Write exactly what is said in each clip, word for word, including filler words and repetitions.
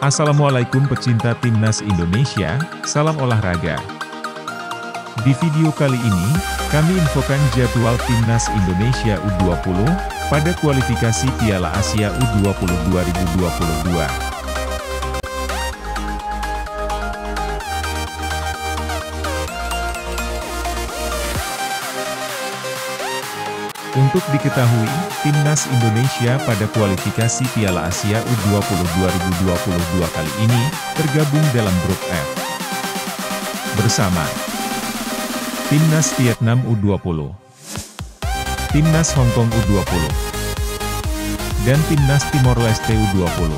Assalamualaikum pecinta Timnas Indonesia, salam olahraga. Di video kali ini, kami infokan jadwal Timnas Indonesia U dua puluh, pada kualifikasi Piala Asia U dua puluh dua ribu dua puluh dua. Untuk diketahui, Timnas Indonesia pada kualifikasi Piala Asia U dua puluh dua ribu dua puluh dua kali ini, tergabung dalam grup F. Bersama Timnas Vietnam U dua puluh, Timnas Hong Kong U dua puluh, dan Timnas Timor Leste U dua puluh.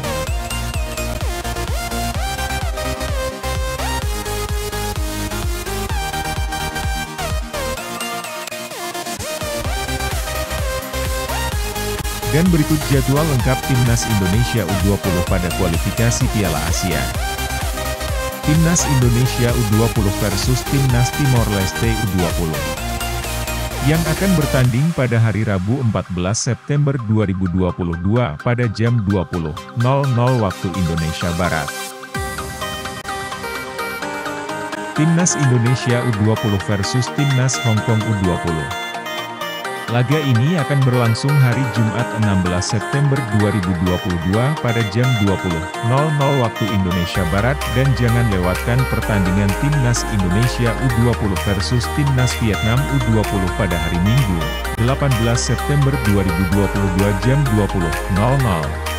Dan berikut jadwal lengkap Timnas Indonesia U dua puluh pada kualifikasi Piala Asia. Timnas Indonesia U dua puluh versus Timnas Timor Leste U dua puluh. Yang akan bertanding pada hari Rabu empat belas September dua ribu dua puluh dua pada jam dua puluh nol nol waktu Indonesia Barat. Timnas Indonesia U dua puluh versus Timnas Hong Kong U dua puluh. Laga ini akan berlangsung hari Jumat enam belas September dua ribu dua puluh dua pada jam dua puluh nol nol waktu Indonesia Barat, dan jangan lewatkan pertandingan Timnas Indonesia U dua puluh versus Timnas Vietnam U dua puluh pada hari Minggu, delapan belas September dua ribu dua puluh dua jam dua puluh nol nol.